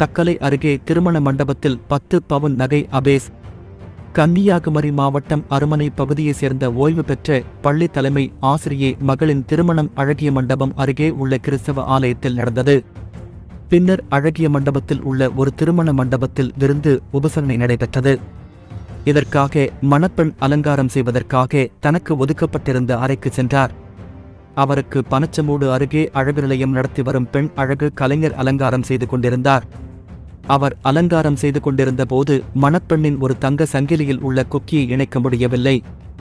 தக்கலை அருகே திருமண மண்டபத்தில் 10 பவுன் நகை அபேஸ். கன்னியாகுமரி மாவட்டம் அருமனை பகுதியைச் சேர்ந்த ஓய்வு பெற்ற பள்ளி தலைமை ஆசிரியை மகளின் திருமணம் அழகிய மண்டபம் அருகே உள்ள கிறிஸ்தவ ஆலயத்தில் நடந்தது. பின்னர் அழகிய மண்டபத்தில் உள்ள ஒரு திருமண மண்டபத்தில் விருந்து உபசரணை நடைபெற்றது. இதற்காக மணப்பெண் அலங்காரம் செய்வதற்காக தனக்கு ஒதுக்கப்பட்டிருந்த அறைக்கு சென்றார். அவருக்கு பனச்சமூடு அருகே அழகு நிலையம் நடத்தி வரும் பெண் அழகு கலைஞர் அலங்காரம் செய்து கொண்டிருந்தார். அவர் அலங்காரம் செய்து கொண்டிருந்த போது மணப்பெண்ணின் ஒரு தங்க சங்கிலியில் உள்ள கொக்கியை இணைக்க முடியவில்லை.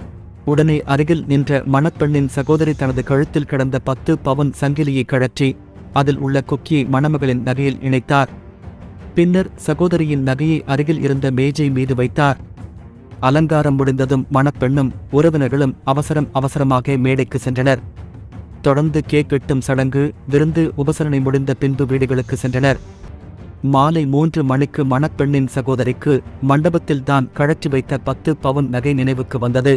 உடனே அருகில் நின்ற மணப்பெண்ணின் சகோதரி தனது கழுத்தில் கிடந்த 10 பவுன் சங்கிலியை கழற்றி அதில் உள்ள கொக்கியை மணமகளின் நகையில் இணைத்தார். பின்னர் சகோதரியின் நகையை அருகில் இருந்த மேஜை மீது வைத்தார். அலங்காரம் முடிந்ததும் மணப்பெண்ணும் உறவினர்களும் அவசரமாக மேடைக்கு சென்றனர். தொடர்ந்து கேக் வெட்டும் சடங்கு, விருந்து உபசரணை முடிந்த பின்பு வீடுகளுக்கு சென்றனர். மாலை 3 மணிக்கு மணப்பெண்ணின் சகோதரிக்கு மண்டபத்தில்தான் கழற்றி வைத்த 10 பவுன் நகை நினைவுக்கு வந்தது.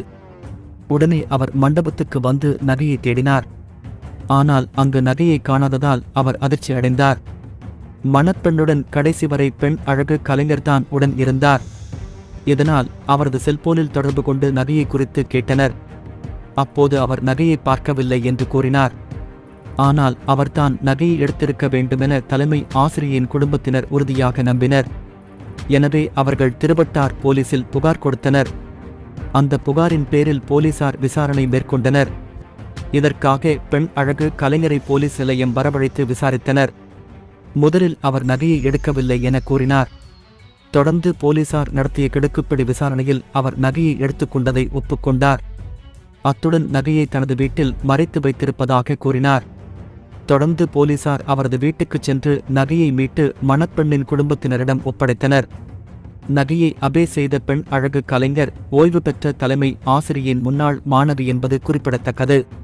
உடனே அவர் மண்டபத்துக்கு வந்து நகையை தேடினார். ஆனால் அங்கு நகையை காணாததால் அவர் அதிர்ச்சி அடைந்தார். மணப்பெண்ணுடன் கடைசி வரை பெண் அழகு கலைஞர்தான் உடன் இருந்தார். இதனால் அவரது செல்போனில் தொடர்பு கொண்டு நகையை குறித்து கேட்டனர். அப்போது அவர் நகையை பார்க்கவில்லை என்று கூறினார். ஆனால் அவர்தான் நகையை எடுத்திருக்க வேண்டுமென தலைமை ஆசிரியையின் குடும்பத்தினர் உறுதியாக நம்பினர். எனவே அவர்கள் திருவட்டார் போலீசில் புகார் கொடுத்தனர். அந்த புகாரின் பேரில் போலீசார் விசாரணை மேற்கொண்டனர். இதற்காக பெண் அழகு கலைஞரை போலீஸ் நிலையம் வரவழைத்து விசாரித்தனர். முதலில் அவர் நகையை எடுக்கவில்லை என கூறினார். தொடர்ந்து போலீசார் நடத்திய கிடுக்குப்பிடி விசாரணையில் அவர் நகையை எடுத்துக்கொண்டதை ஒப்புக்கொண்டார். அத்துடன் நகையை தனது வீட்டில் மறைத்து வைத்திருப்பதாக கூறினார். தொடர்ந்து போலீசார் அவரது வீட்டுக்குச் சென்று நகையை மீட்டு மணப்பெண்ணின் குடும்பத்தினரிடம் ஒப்படைத்தனர். நகையை அபேஸ் செய்த பெண் அழகு கலைஞர் ஓய்வு பெற்ற தலைமை ஆசிரியையின் முன்னாள் மாணவி என்பது குறிப்பிடத்தக்கது.